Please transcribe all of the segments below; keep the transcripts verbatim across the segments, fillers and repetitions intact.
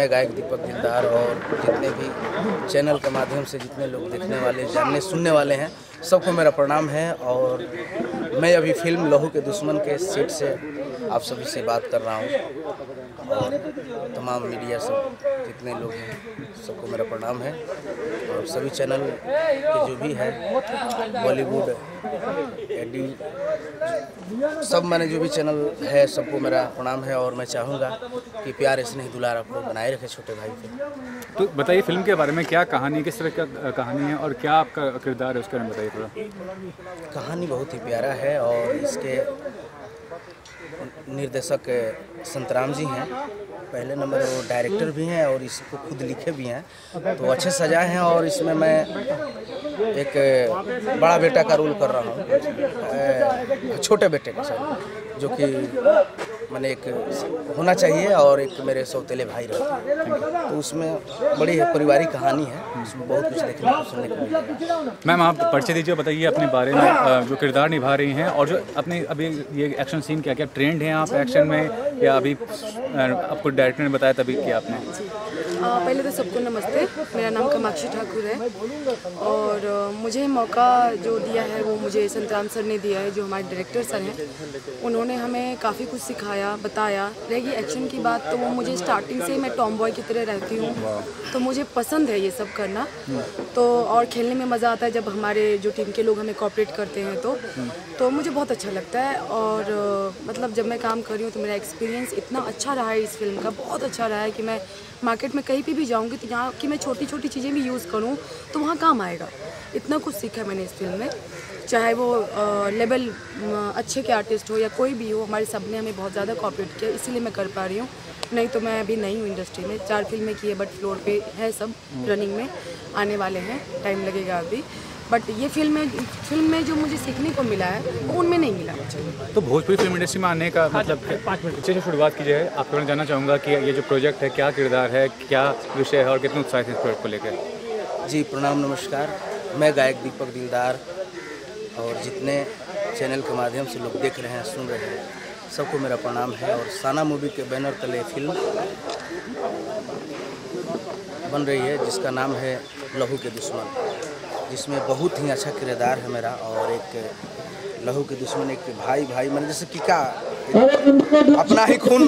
मैं गायक दीपक दिलदार और जितने भी चैनल के माध्यम से जितने लोग देखने वाले, जानने सुनने वाले हैं, सबको मेरा प्रणाम है। और मैं अभी फिल्म लहू के दुश्मन के सेट से आप सभी से बात कर रहा हूँ और तमाम मीडिया सब जितने लोग हैं सबको मेरा प्रणाम है। और सभी चैनल के जो भी है बॉलीवुड एडी सब मैंने जो भी चैनल है सबको मेरा प्रणाम है। और मैं चाहूँगा कि प्यार स्नेह दुलार आप लोग बनाए रखें छोटे भाई पे। तो बताइए फिल्म के बारे में, क्या कहानी, किस तरह का कहानी है और क्या आपका किरदार है उसके बारे में बताइए थोड़ा। कहानी बहुत ही प्यारा है और इसके निर्देशक संतराम जी हैं, पहले नंबर वो डायरेक्टर भी हैं और इसको खुद लिखे भी हैं, तो अच्छे सजाए हैं। और इसमें मैं एक बड़ा बेटा का रोल कर रहा हूँ, छोटे बेटे का सर, जो कि मैंने एक होना चाहिए और एक मेरे सौतेले भाई रहते हैं, तो उसमें बड़ी है पारिवारिक कहानी है, उसमें बहुत कुछ देखने को सुनने को मिलेगा। मैम आप परिचय दीजिए, बताइए अपने बारे में, जो किरदार निभा रही हैं और जो अपने अभी ये एक्शन सीन क्या क्या ट्रेंड है आप एक्शन में, या अभी आपको डायरेक्टर ने बताया तभी किया आपने? आ, पहले तो सबको नमस्ते, मेरा नाम कामाक्षी ठाकुर है और मुझे मौका जो दिया है वो मुझे संतराम सर ने दिया है, जो हमारे डायरेक्टर सर हैं। उन्होंने हमें काफ़ी कुछ सिखाया, बताया। रहेगी एक्शन की बात तो वो मुझे स्टार्टिंग से मैं टॉम बॉय की तरह रहती हूँ, तो मुझे पसंद है ये सब करना। तो और खेलने में मज़ा आता है जब हमारे जो टीम के लोग हमें कोऑपरेट करते हैं, तो तो मुझे बहुत अच्छा लगता है। और मतलब जब मैं काम कर रही हूँ तो मेरा एक्सपीरियंस इतना अच्छा रहा है इस फिल्म का, बहुत अच्छा रहा है कि मैं मार्केट में कहीं पे भी जाऊंगी तो यहाँ की मैं छोटी छोटी चीज़ें भी यूज़ करूँ तो वहाँ काम आएगा। इतना कुछ सीखा मैंने इस फिल्म में, चाहे वो लेवल अच्छे के आर्टिस्ट हो या कोई भी हो, हमारे सब ने हमें बहुत ज़्यादा कोऑपरेट किया, इसीलिए मैं कर पा रही हूँ। नहीं तो मैं अभी नई हूँ इंडस्ट्री में, चार फिल्में की है बट फ्लोर पे है सब, रनिंग में आने वाले हैं, टाइम लगेगा अभी। बट ये फिल्म में फिल्म में जो मुझे सीखने को मिला है वो उनमें नहीं मिला। तो भोजपुरी फिल्म इंडस्ट्री में आने का मतलब पाँच मिनट से शुरुआत की जाए, आपको मैं जानना चाहूँगा कि ये जो प्रोजेक्ट है क्या किरदार है, क्या विषय है और कितने उत्साहित हैं इस प्रोजेक्ट को लेकर? जी प्रणाम नमस्कार, मैं गायक दीपक दिलदार और जितने चैनल के माध्यम से लोग देख रहे हैं सुन रहे हैं सबको मेरा प्रणाम है। और साना मूवी के बैनर तले फिल्म बन रही है जिसका नाम है लहू के दुश्मन, जिसमें बहुत ही अच्छा किरदार है मेरा। और एक लहू के दुश्मन एक भाई भाई मैंने जैसे कि क्या अपना ही खून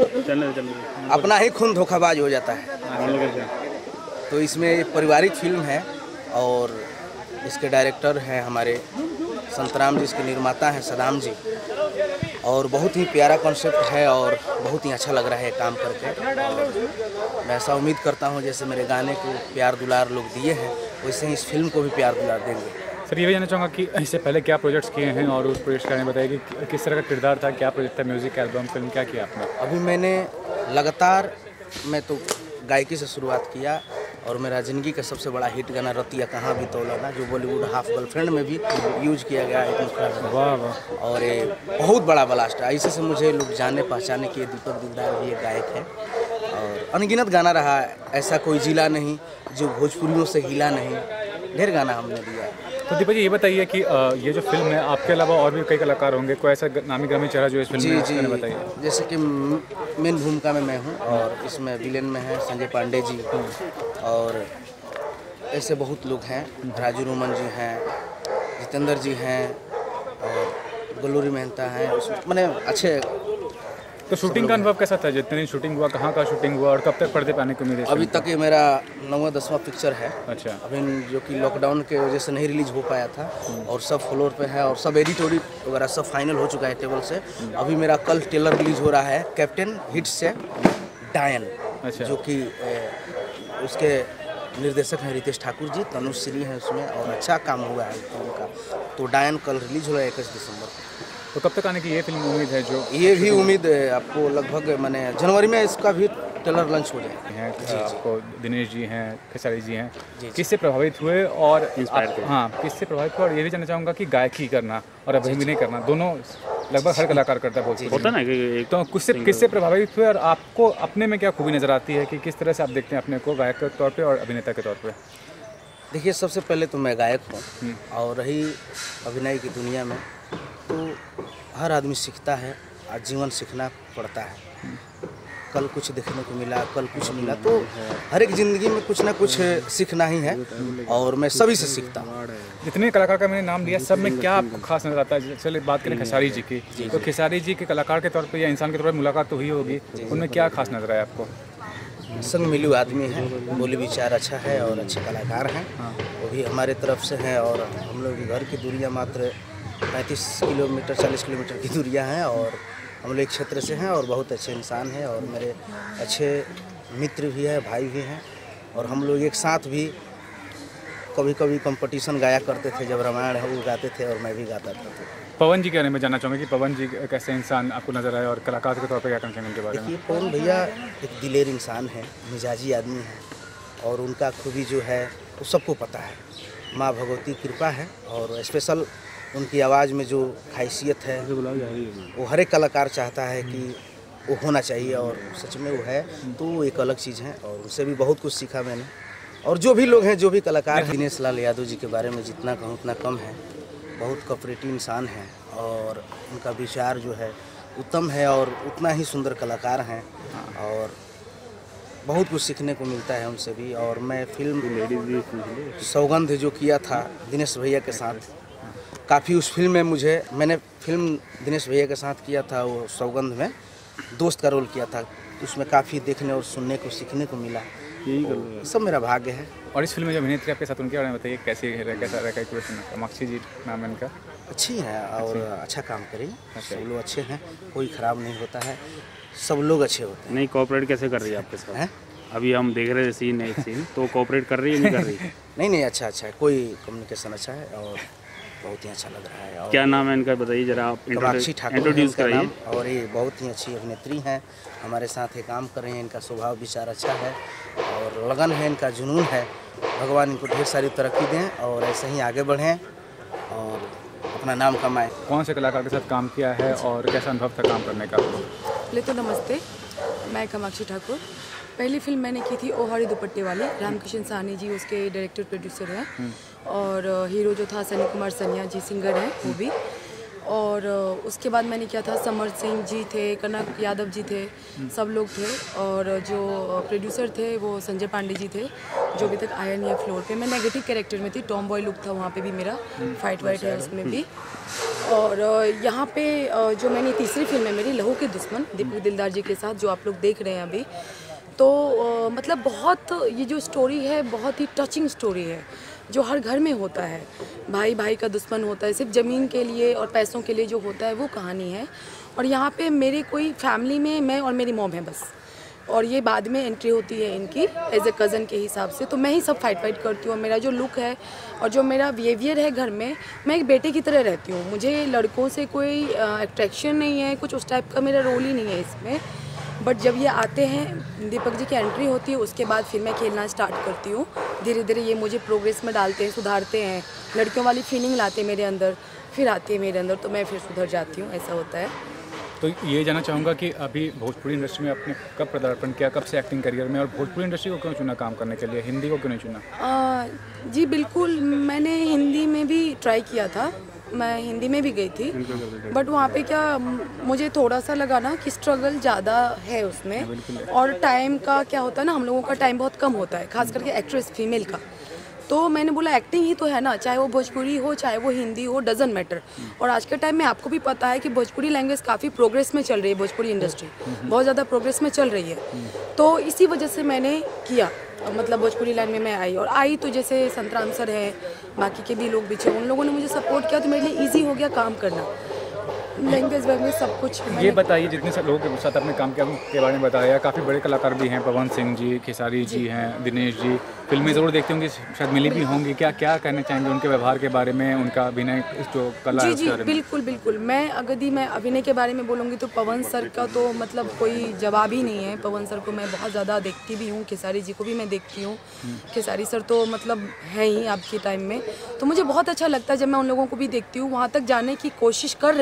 अपना ही खून धोखाबाज हो जाता है, तो इसमें एक पारिवारिक फिल्म है। और इसके डायरेक्टर हैं हमारे संतराम जी, इसके निर्माता हैं सदाम जी, और बहुत ही प्यारा कॉन्सेप्ट है और बहुत ही अच्छा लग रहा है काम करके। और मैं ऐसा उम्मीद करता हूँ जैसे मेरे गाने को प्यार दुलार लोग दिए हैं वैसे ही इस फिल्म को भी प्यार दुलार देंगे। सर ये भी जानना चाहूँगा कि इससे पहले क्या प्रोजेक्ट्स किए हैं और उस प्रोजेक्ट का बताइए कि किस तरह का किरदार था, क्या प्रोजेक्ट था, म्यूज़िक एल्बम, फिल्म, क्या किया आपने? अभी मैंने लगातार मैं तो गायकी से शुरुआत किया और मेरा ज़िंदगी का सबसे बड़ा हिट गाना रतिया कहाँ भी तौलाना, जो बॉलीवुड हाफ गर्लफ्रेंड में भी यूज किया गया है एक वाह वाह, और ये बहुत बड़ा ब्लास्ट है। ऐसे से मुझे लोग जाने पहचाने के दीपक दिलदार भी एक गायक है और अनगिनत गाना रहा है, ऐसा कोई जिला नहीं जो भोजपुरियों से हिला नहीं, ढेर गाना हमने दिया है। तो दीपक जी ये बताइए कि ये जो फिल्म है आपके अलावा और भी कई कलाकार होंगे, कोई ऐसा नामी ग्रामी चेहरा जो इस फिल्म जी में जी बताइए? जैसे कि मेन भूमिका में मैं हूँ और इसमें विलेन में है संजय पांडे जी और ऐसे बहुत लोग हैं, राजू रोमन जी हैं, जितेंद्र जी हैं और गलोरी मेहता हैं, उसमें मैंने अच्छे। तो शूटिंग का अनुभव कैसा था? जितने दिन शूटिंग हुआ, कहाँ का शूटिंग हुआ और कब तक पर्दे पे आने को मिले? अभी तक ये मेरा नौवां दसवां पिक्चर है। अच्छा। अभी जो कि लॉकडाउन के वजह से नहीं रिलीज हो पाया था और सब फ्लोर पे है और सब एडिट ओडिट वगैरह सब फाइनल हो चुका है टेबल से। अभी मेरा कल ट्रेलर रिलीज हो रहा है कैप्टन हिट से डायन। अच्छा। जो कि उसके निर्देशक हैं रितेश ठाकुर जी, तनुश्री हैं उसमें और अच्छा काम हुआ है फिल्म का। तो डायन कल रिलीज हो रहा है इक्कीस दिसंबर को। तो कब तक आने की ये फिल्म उम्मीद है? जो ये भी उम्मीद है आपको लगभग मैंने जनवरी में इसका भी ट्रेलर लॉन्च हो जाए हैं। आपको दिनेश जी हैं, खेसारी जी हैं, किससे प्रभावित हुए और हाँ किससे प्रभावित हुए? और ये भी जानना चाहूँगा कि गायकी करना और अभिनय करना दोनों लगभग हर कलाकार करता है, होता ना कि तो किससे किससे प्रभावित हुए और आपको अपने में क्या खूबी नज़र आती है कि किस तरह से आप देखते हैं अपने को गायक के तौर पर और अभिनेता के तौर पर? देखिए सबसे पहले तो मैं गायक हूँ और रही अभिनय की दुनिया में तो हर आदमी सीखता है और जीवन सीखना पड़ता है। कल कुछ देखने को मिला, कल कुछ मिला, तो हर एक ज़िंदगी में कुछ ना कुछ सीखना ही है और मैं सभी से सीखता हूँ। जितने कलाकार का मैंने नाम लिया सब में क्या आपको खास नजर आता है? चलिए बात करें खेसारी जी की, तो खेसारी जी के कलाकार के तौर पर या इंसान के तौर पर मुलाकात तो हुई होगी, उनमें क्या खास नजर आया आपको? संग मिलू आदमी है, बोली विचार अच्छा है और अच्छे कलाकार हैं, वो भी हमारे तरफ से हैं। और हम लोग घर की दूरियां मात्र पैंतीस किलोमीटर चालीस किलोमीटर की दूरियां हैं और हम लोग एक क्षेत्र से हैं और बहुत अच्छे इंसान हैं और मेरे अच्छे मित्र भी हैं, भाई भी हैं। और हम लोग एक साथ भी कभी कभी कंपटीशन गाया करते थे, जब रामायण है वो गाते थे और मैं भी गाता था। पवन जी के बारे में जानना चाहूँगा कि पवन जी कैसे इंसान आपको नजर आए और कलाकार के तौर पर क्या कहना चाहेंगे उनके बारे में? देखिए, पवन भैया एक दिलेर इंसान है, मिजाजी आदमी है और उनका खूबी जो है वो सबको पता है। माँ भगवती कृपा है और स्पेशल उनकी आवाज़ में जो हैसियत है वो हर एक कलाकार चाहता है कि वो होना चाहिए और सच में वो है, तो वो एक अलग चीज़ है और उससे भी बहुत कुछ सीखा मैंने। और जो भी लोग हैं, जो भी कलाकार, दिनेश लाल यादव जी के बारे में जितना कहूँ उतना कम है। बहुत कॉपरेटिव इंसान हैं और उनका विचार जो है उत्तम है और उतना ही सुंदर कलाकार हैं और बहुत कुछ सीखने को मिलता है उनसे भी। और मैं फिल्म सौगंध जो किया था दिनेश भैया के साथ, काफ़ी उस फिल्म में मुझे मैंने फिल्म दिनेश भैया के साथ किया था, वो सौगंध में दोस्त का रोल किया था, उसमें काफ़ी देखने और सुनने को सीखने को मिला। यही सब मेरा भाग्य है। और इस फिल्म में जो अभिनेत्री आपके साथ उनके बारे में बताइए, कैसे है, कैसा रहा? कामाक्षी जी नाम है उनका। अच्छी है और अच्छा काम करें, सब लोग अच्छे हैं, कोई ख़राब नहीं होता है, सब लोग अच्छे होते हैं। नहीं, कोऑपरेट कैसे कर रही है आपके साथ? है अभी हम देख रहे हैं सीन एक सीन, तो कोऑपरेट कर रही है नहीं कर रही? नहीं नहीं, अच्छा अच्छा है, कोई कम्युनिकेशन अच्छा है और बहुत ही अच्छा लग रहा है। और क्या नाम है इनका बताइए जरा, आप कामाक्षी ठाकुर इंट्रोड्यूस कराइए। और ये बहुत ही अच्छी अभिनेत्री हैं, हमारे साथ ये काम कर रहे हैं। इनका स्वभाव विचार अच्छा है और लगन है, इनका जुनून है। भगवान इनको ढेर सारी तरक्की दें और ऐसे ही आगे बढ़ें और अपना नाम कमाएं। कौन से कलाकार के साथ काम किया है और कैसा अनुभव था काम करने का? पहले तो नमस्ते, मैं कामाक्षी ठाकुर। पहली फिल्म मैंने की थी ओ हरी दुपट्टे वाली, रामकिशन साहनी जी उसके डायरेक्टर प्रोड्यूसर हैं और हीरो जो था सनी कुमार सनिया जी, सिंगर हैं वो भी। और उसके बाद मैंने किया था, समर सिंह जी थे, कनक यादव जी थे, सब लोग थे। और जो प्रोड्यूसर थे वो संजय पांडे जी थे, जो अभी तक आया नहीं है फ्लोर पे। मैं नेगेटिव कैरेक्टर में थी, टॉम बॉय लुक था वहाँ पे भी मेरा, फाइट वाइट है उसमें भी। और यहाँ पे जो मैंने तीसरी फिल्म है मेरी, लहू के दुश्मन, दीपक दिलदार जी के साथ, जो आप लोग देख रहे हैं अभी। तो मतलब बहुत, ये जो स्टोरी है बहुत ही टचिंग स्टोरी है, जो हर घर में होता है। भाई भाई का दुश्मन होता है, सिर्फ ज़मीन के लिए और पैसों के लिए जो होता है, वो कहानी है। और यहाँ पे मेरे कोई फैमिली में मैं और मेरी मॉम है बस, और ये बाद में एंट्री होती है इनकी एज ए कज़न के हिसाब से। तो मैं ही सब फाइट फाइट करती हूँ। मेरा जो लुक है और जो मेरा बिहेवियर है घर में, मैं एक बेटे की तरह रहती हूँ। मुझे लड़कों से कोई अट्रैक्शन नहीं है, कुछ उस टाइप का मेरा रोल ही नहीं है इसमें। बट जब ये आते हैं, दीपक जी की एंट्री होती है, उसके बाद फिर मैं खेलना स्टार्ट करती हूँ। धीरे धीरे ये मुझे प्रोग्रेस में डालते हैं, सुधारते हैं, लड़कियों वाली फीलिंग लाते हैं मेरे अंदर, फिर आती है मेरे अंदर, तो मैं फिर सुधर जाती हूँ, ऐसा होता है। तो ये जानना चाहूँगा कि अभी भोजपुरी इंडस्ट्री में आपने कब पदार्पण किया, कब से एक्टिंग करियर में, और भोजपुरी इंडस्ट्री को क्यों चुना काम करने के लिए, हिंदी को क्यों नहीं चुना? आ, जी बिल्कुल, मैंने हिंदी में भी ट्राई किया था, मैं हिंदी में भी गई थी। बट वहाँ पे क्या मुझे थोड़ा सा लगा ना कि स्ट्रगल ज़्यादा है उसमें, और टाइम का क्या होता है ना, हम लोगों का टाइम बहुत कम होता है, खास करके एक्ट्रेस फीमेल का। तो मैंने बोला एक्टिंग ही तो है ना, चाहे वो भोजपुरी हो चाहे वो हिंदी हो, डजंट मैटर। और आज के टाइम में आपको भी पता है कि भोजपुरी लैंग्वेज काफ़ी प्रोग्रेस में चल रही है, भोजपुरी इंडस्ट्री बहुत ज़्यादा प्रोग्रेस में चल रही है। तो इसी वजह से मैंने किया, मतलब भोजपुरी लाइन में मैं आई। और आई तो जैसे संतराम सर है, बाकी के भी लोग भी थे, उन लोगों ने मुझे सपोर्ट किया, तो मेरे लिए ईजी हो गया काम करना, लैंग्वेज वैंग्वेज सब कुछ। ये बताइए, जितने सब लोगों के साथ आपने काम किया के बारे में बताया, काफ़ी बड़े कलाकार भी हैं, पवन सिंह जी, खेसारी जी हैं, दिनेश जी, फिल्में ज़रूर देखते होंगे, शायद मिली भी होंगी। क्या क्या कहना चाहेंगे उनके व्यवहार के बारे में, उनका अभिनय जो कला है उसके बारे में? बिल्कुल बिल्कुल, मैं अगर दी मैं अभिनय के बारे में बोलूँगी तो पवन सर का तो मतलब कोई जवाब ही नहीं है। पवन सर को मैं बहुत ज़्यादा देखती भी हूँ, खेसारी जी को भी मैं देखती हूँ। खेसारी सर तो मतलब है ही आपके टाइम में, तो मुझे बहुत अच्छा लगता है जब मैं उन लोगों को भी देखती हूँ। वहाँ तक जाने की कोशिश कर रही हूँ,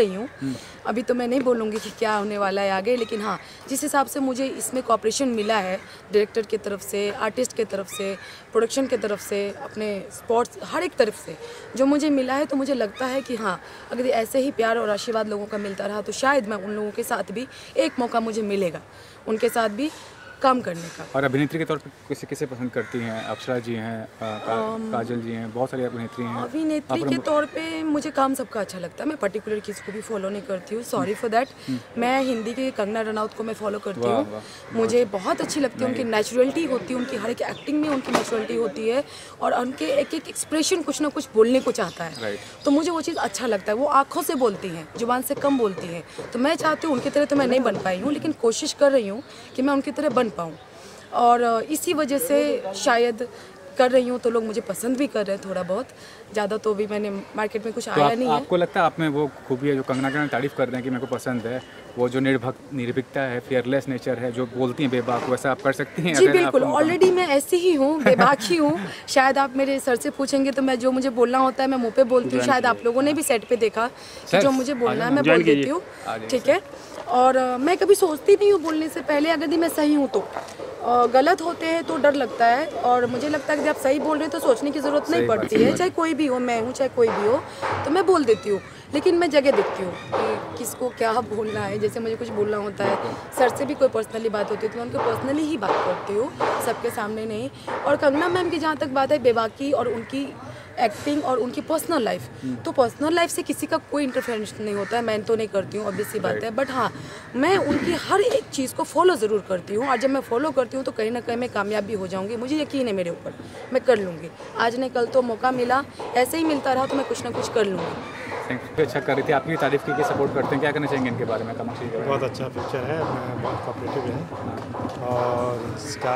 अभी तो मैं नहीं बोलूँगी कि क्या होने वाला है आगे, लेकिन हाँ जिस हिसाब से मुझे इसमें कॉपरेशन मिला है डायरेक्टर की तरफ से, आर्टिस्ट की तरफ से, प्रोडक्शन की तरफ से, अपने स्पोर्ट्स हर एक तरफ से जो मुझे मिला है, तो मुझे लगता है कि हाँ अगर ऐसे ही प्यार और आशीर्वाद लोगों का मिलता रहा तो शायद मैं उन लोगों के साथ भी एक मौका मुझे मिलेगा उनके साथ भी काम करने का। और अभिनेत्री के तौर पर किसे किसे पसंद करती हैं? अप्सरा जी हैं, का, काजल जी हैं, बहुत सारी अभिनेत्री हैं। अभिनेत्री के तौर पे मुझे काम सबका अच्छा लगता है, मैं पर्टिकुलर किसी को भी फॉलो नहीं करती हूँ, सॉरी फॉर दैट। मैं हिंदी के कंगना रनौत को मैं फॉलो करती हूँ, मुझे बहुत अच्छी लगती है, उनकी नेचुरलिटी होती है, उनकी हर एक एक्टिंग में उनकी नेचुरलिटी होती है और उनके एक एक एक्सप्रेशन कुछ ना कुछ बोलने को चाहता है, तो मुझे वो चीज़ अच्छा लगता है। वो आँखों से बोलती हैं, जुबान से कम बोलती हैं, तो मैं चाहती हूँ उनकी तरह तो मैं नहीं बन पाई हूँ, लेकिन कोशिश कर रही हूँ कि मैं उनकी तरह बन पाऊँ और इसी वजह से शायद कर रही हूँ, तो लोग मुझे पसंद भी कर रहे हैं थोड़ा बहुत, ज़्यादा तो भी मैंने मार्केट में कुछ तो आया आप, नहीं है। आपको लगता है आप में वो खूबी है जो कंगना की तारीफ कर रहे हैं कि मेरे को पसंद है, वो जो निर्भक्त निर्भीकता है, फियरलेस नेचर है, जो बोलती हैं बेबाक, वैसा आप कर सकती हैं? जी बिल्कुल, ऑलरेडी मैं ऐसी ही हूँ, बेबाक ही हूँ। शायद आप मेरे सर से पूछेंगे तो मैं जो मुझे बोलना होता है मैं मुँह पे बोलती हूँ, शायद आप लोगों ने भी सेट पे देखा कि जो मुझे बोलना है मैं बोल देती हूँ, ठीक है। और मैं कभी सोचती नहीं हूँ बोलने से पहले, अगर मैं सही हूँ तो गलत होते हैं तो डर लगता है, और मुझे लगता है कि जब आप सही बोल रहे हैं तो सोचने की ज़रूरत नहीं पड़ती है, चाहे कोई भी हो, मैं हूँ चाहे कोई भी हो, तो मैं बोल देती हूँ। लेकिन मैं जगह देखती हूँ कि किसको क्या बोलना है, जैसे मुझे कुछ बोलना होता है, सर से भी कोई पर्सनली बात होती है तो मैं उनको पर्सनली ही बात करती हूँ, सबके सामने नहीं। और कंगना मैम की जहाँ तक बात है बेबाकी और उनकी एक्टिंग और उनकी पर्सनल लाइफ, तो पर्सनल लाइफ से किसी का कोई इंटरफेरेंस नहीं होता है, मैं तो नहीं करती हूँ, ऑब्वियस सी बात है। बट हाँ मैं उनकी हर एक चीज़ को फॉलो ज़रूर करती हूँ, और जब मैं फॉलो करती हूँ तो कहीं ना कहीं मैं कामयाब भी हो जाऊँगी, मुझे यकीन है मेरे ऊपर, मैं कर लूँगी। आज नहीं कल तो मौका मिला, ऐसे ही मिलता रहा तो मैं कुछ ना कुछ कर लूँगी। अच्छा कर रही थी, आपकी तारीफ की सपोर्ट करते हैं, क्या करना चाहेंगे इनके बारे में? कामाक्षी जी, बहुत अच्छा पिक्चर है, बहुत कॉपरेटिव है और इसका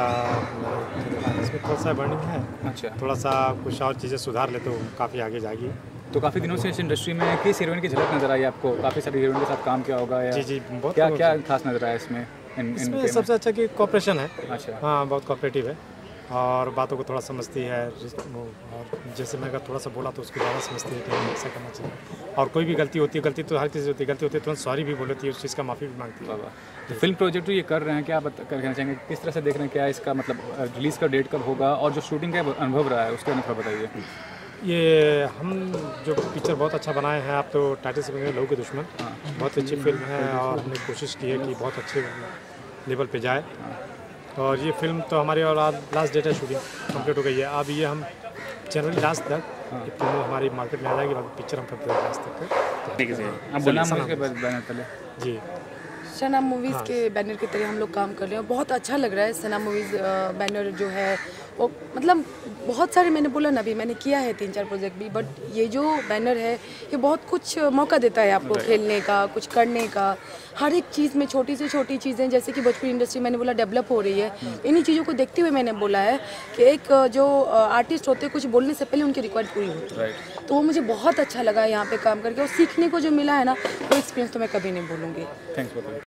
इसमें थोड़ा सा बर्निंग है, अच्छा थोड़ा सा कुछ और चीज़ें सुधार ले तो काफ़ी आगे जाएगी। तो काफ़ी दिनों से इस इंडस्ट्री में किस हीरोइन की झलक नजर आई आपको? काफ़ी सारी हीरोइन के साथ काम किया होगा या जी जी बहुत क्या क्या खास नजर आया इसमें? इन, इसमें सबसे अच्छा कि कॉपरेशन है, अच्छा हाँ बहुत कॉपरेटिव है और बातों को थोड़ा समझती है, और जैसे मैं अगर थोड़ा सा बोला तो उसको ज़्यादा समझती है कि ऐसा करना चाहिए, और कोई भी गलती होती है, गलती तो हर किसी होती है, गलती होती है तुरंत सॉरी भी बोलती है, उस चीज़ का माफ़ी भी मांगती है। तो फिल्म प्रोजेक्ट ये कर रहे हैं, क्या बता कहना चाहेंगे, किस तरह से देख रहे हैं, क्या इसका मतलब रिलीज़ का डेट कब होगा और जो शूटिंग का अनुभव रहा है उसके अनुभव बताइए। ये हम जो पिक्चर बहुत अच्छा बनाए हैं, आप तो टाइटल से बने लहू के दुश्मन, बहुत अच्छी फिल्म है और हमने कोशिश की है कि बहुत अच्छे लेवल पे जाए, और ये फिल्म तो हमारी और लास्ट डेट है, शूटिंग कंप्लीट हो गई है। अब ये हम जनवरी लास्ट तक ये फिल्म हमारी मार्केट में आ जाएगी, पिक्चर हम फरवरी लास्ट तक। जी सना मूवीज़ के बैनर की तरह हम लोग काम कर रहे हैं, बहुत अच्छा लग रहा है। सना मूवीज़ बैनर जो है वो मतलब बहुत सारे, मैंने बोला ना अभी मैंने किया है तीन चार प्रोजेक्ट भी, बट ये जो बैनर है ये बहुत कुछ मौका देता है आपको खेलने का, कुछ करने का, हर एक चीज़ में छोटी से छोटी चीज़ें, जैसे कि भोजपुरी इंडस्ट्री मैंने बोला डेवलप हो रही है, इन्हीं चीज़ों को देखते हुए मैंने बोला है कि एक जो आर्टिस्ट होते हैं कुछ बोलने से पहले उनकी रिक्वायर्ड पूरी होती है, तो वो मुझे बहुत अच्छा लगा यहाँ पे काम करके, और सीखने को जो मिला है ना वो एक्सपीरियंस तो मैं कभी नहीं भूलूँगी। थैंक्स।